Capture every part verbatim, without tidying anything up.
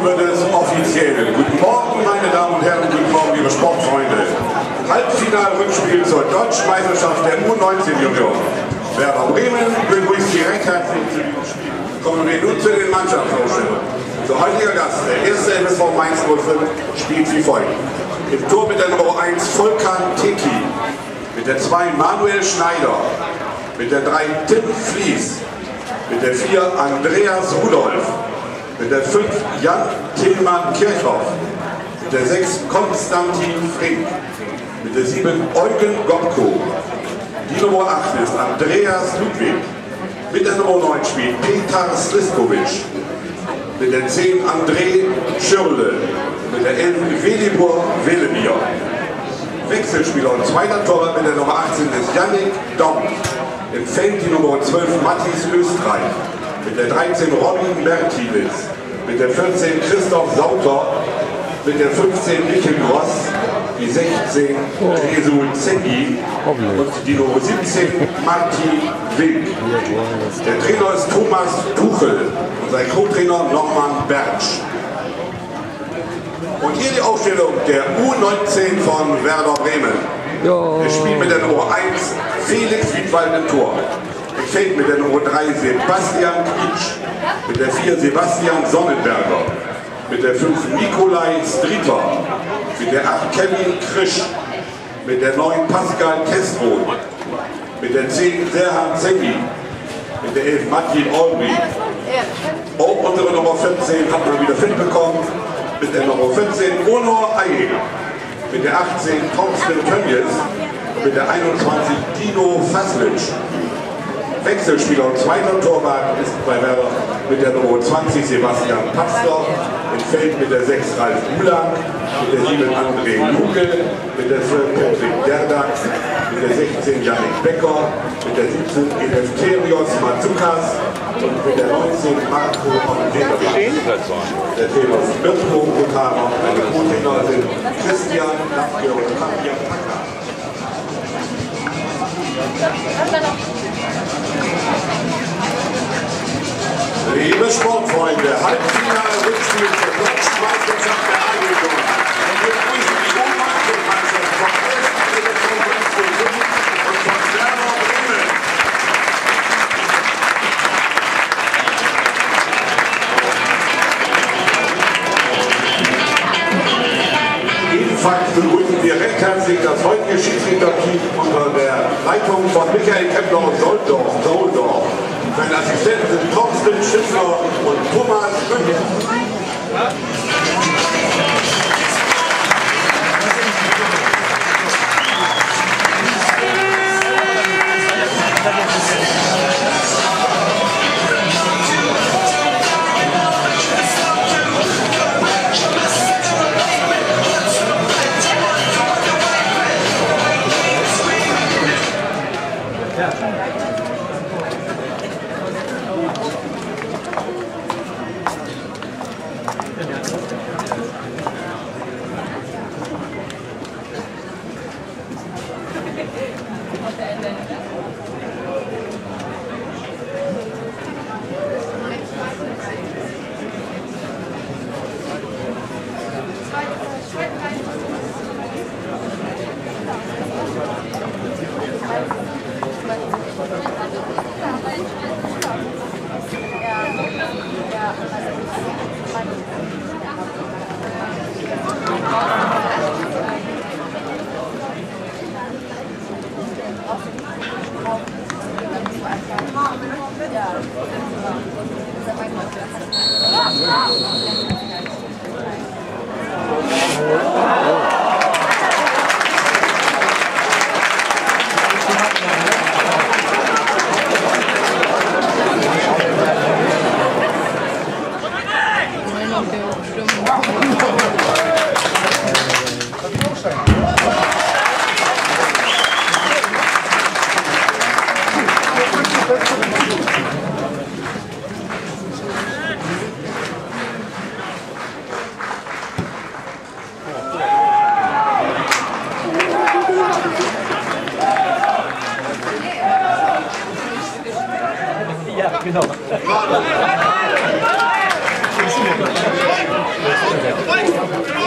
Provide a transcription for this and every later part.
nun wird es offiziell. Guten Morgen, meine Damen und Herren, guten Morgen, liebe Sportfreunde. Halbfinalrückspiel zur Deutschen Meisterschaft der U neunzehn Junioren. Werder Bremen begrüßt Sie recht herzlich zu diesem Spiel. Kommen wir nun zu den Mannschaftsvorstellungen. Unser heutiger Gast, der erste F S V Mainz null fünf, spielt wie folgt. Im Tor mit der Nummer eins Volkan Teki, mit der zwei Manuel Schneider, mit der drei Tim Flies, mit der vier Andreas Rudolf, mit der fünf Jan Tillmann Kirchhoff, mit der sechs Konstantin Frink, mit der sieben Eugen Gopko. Die Nummer acht ist Andreas Ludwig, mit der Nummer neun spielt Petar Sliskovic, mit der zehn André Schürle, mit der elf Velibor Velemir. Wechselspieler und zweiter Torwart mit der Nummer achtzehn ist Yannick Dom. Im Feld die Nummer zwölf Mathis Österreich, mit der dreizehn Robin Bertiewicz, mit der vierzehn Christoph Sauter, mit der fünfzehn Michel Gross, die sechzehn Resul Zengi und die Nummer siebzehn Martin Wilk. Der Trainer ist Thomas Tuchel und sein Co-Trainer Norman Bertsch. Und hier die Aufstellung der U neunzehn von Werder Bremen. Jo. Es spielt mit der Nummer eins Felix Wiedwald im Tor. Im Feld mit der Nummer drei Sebastian Kmiec, mit der vier Sebastian Sonnenberger, mit der fünf Nikolai Streater, mit der acht Kevin Krisch, mit der neun Pascal Testroth, mit der zehn Serhan Zengi, mit der elf Martin Olby. Auch unsere Nummer vierzehn hat man wieder fit bekommen, mit der Nummer vierzehn Onur Ayeg, mit der achtzehn Torentfernung und mit der einundzwanzig Dino Faslic. Wechselspieler und zweiter Torwart ist bei Werder mit der Nummer zwanzig Sebastian Paster, im Feld mit der sechs Ralf Ulang, mit der sieben André Luge, mit der zwölf Patrick Derdak, mit der sechzehn Yannick Becker, mit der siebzehn Eleftherios Matsukas und mit der neunzehn Marco Heber. Der Trainer ist Mirko Rothamer, meine Co-Trainer sind Christian Laffke und Fabian Packer. Liebe Sportfreunde, Halbfinalrückspiel zur Deutschen Meisterschaft der A-Junioren. Wir begrüßen die U neunzehn-Mannschaft vom ersten F S V Mainz und von Werder Bremen. Ebenfalls begrüßen wir recht herzlich das heutige Schiedsrichterteam unter der Leitung von Michael Kempner und Soldorf. Soldorf. Seine Assistenten sind Thorsten Schiffler und Thomas Münch.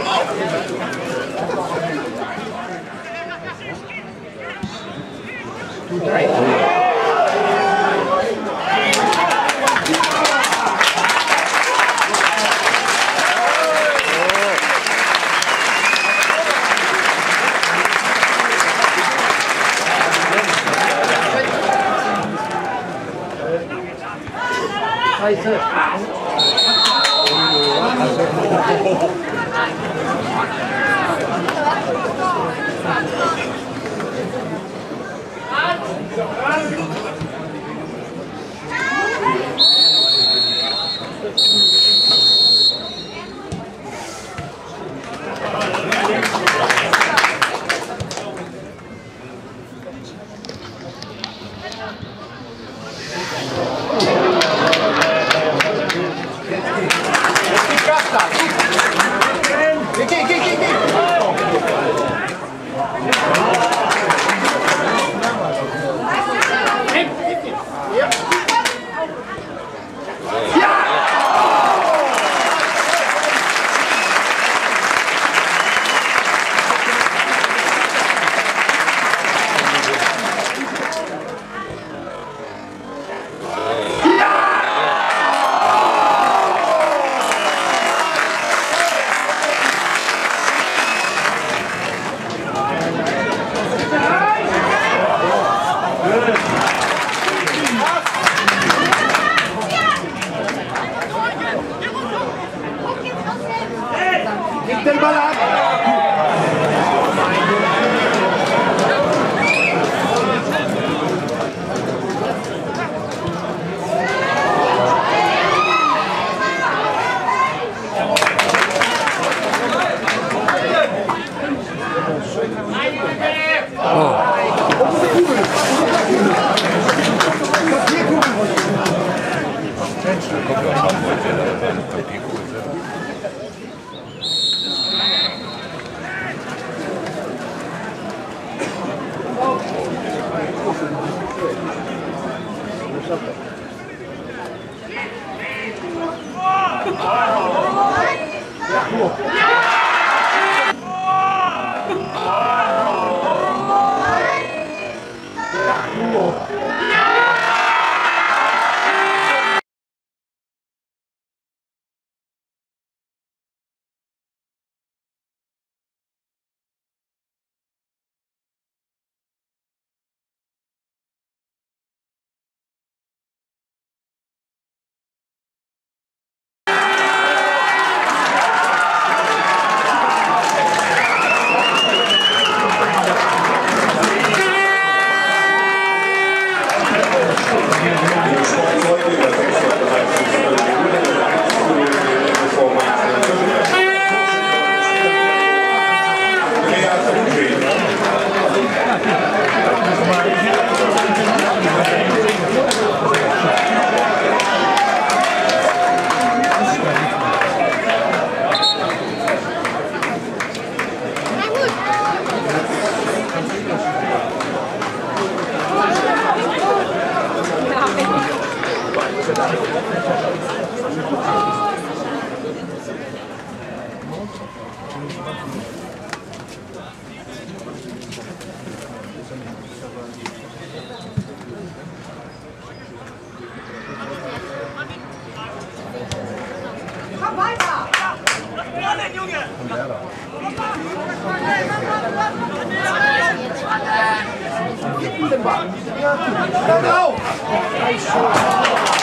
Genau!